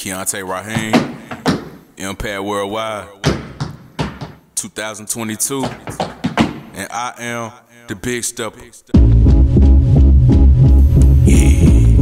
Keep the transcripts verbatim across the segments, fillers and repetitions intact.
Keontae Raheem, Impact Worldwide, two thousand twenty-two, and I am the Big Stepper. Yeah.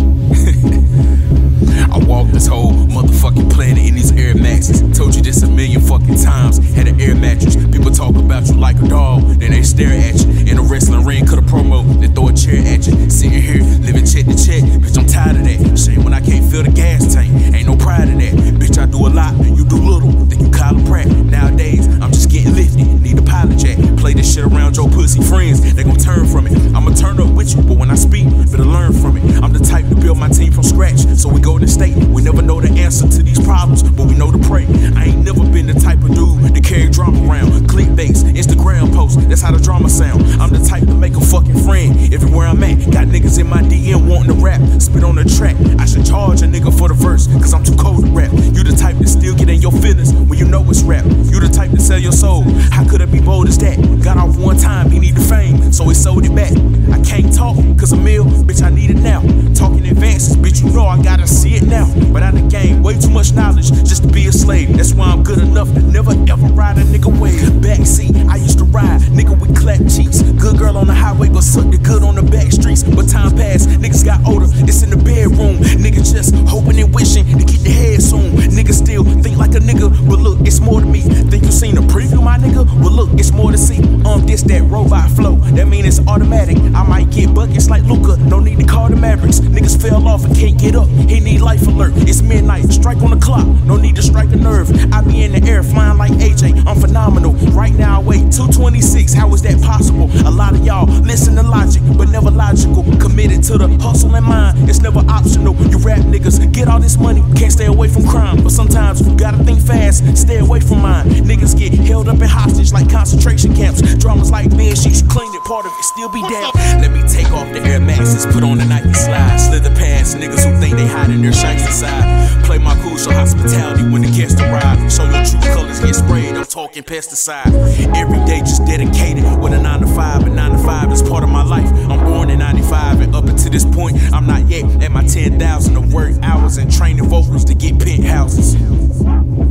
I walked this whole motherfucking planet in these Air Maxes. Told you this a million fucking times. Had an air mattress. People talk about you like a dog, then they stare at you. In a wrestling ring, cut a promo, they throw a chair at you. Sitting here, living check to check. Bitch, I'm tired of that. Shame when I can't fill the gas tank. Ain't no pride in that. Bitch, I do a lot, you do little. Think you Colin Pratt. Nowadays, I'm just getting lifted. Need a pilot jack. Play this shit around your pussy friends. They gon' turn from it. I'ma turn up with you, but when I speak, better learn from it. I'm the type to build my team from scratch, so we go to state. We never know the answer to these problems, but we know to pray. I ain't never been the type of dude to carry drama around. Clickbaits, Instagram posts, that's how the drama sound. I'm the type to make a fucking friend everywhere I'm at. Got niggas in my D M wanting to rap, spit on the track. I should charge a nigga for the verse, cause I'm too cold to rap. You the type to still get in your feelings when you know it's rap. You the type to sell your soul, how could I be bold as that? Got off one time, he need the fame, so he sold it back. I can't talk, cause a meal, bitch I need it now. Talking advances, bitch you know I gotta see it now. But I done gained way too much knowledge just to be a slave. That's why I'm good enough to never ever ride a nigga wave. Backseat, I used to ride, nigga with clap cheeks. Good girl on the highway, but suck the good on the back streets. But time passed, niggas got older, it's in the bedroom. Niggas just hoping and wishing to get the head soon. Niggas still think like a nigga, but look, it's more to me. Think you seen a preview, my nigga? Well look, it's more to see. Um, this that robot flow, that mean it's automatic. I might get buckets like Luka, no need to call the Mavericks. Niggas fell off and can't get up, he need life alert. It's midnight, strike on the clock, no need to strike a nerve. I be in the air flying like A J, I'm phenomenal. Right now I weigh two twenty-six, how is that possible? A lot of y'all listen to logic, but never logical. Committed to the hustle and mind, it's never optional. You rap niggas, get all this money, can't stay away from crime. But sometimes you gotta think fast, stay away from mine. Niggas get held up in hostage like concentration camps. Dramas like bed sheets, you claim it, part of it still be down. Let me take off the Air Maxes, put on the Nike slides. Slither pants, niggas who think they hiding their shanks inside. Play my cool, show hospitality when the guests arrive. Show your true colors, get sprayed, I'm talking pesticide. Every day just dedicated with a nine to five, and nine to five is part of my life. I'm born in ninety-five, and up until this point, I'm not yet at my ten thousand of work hours and training vocals to get penthouses.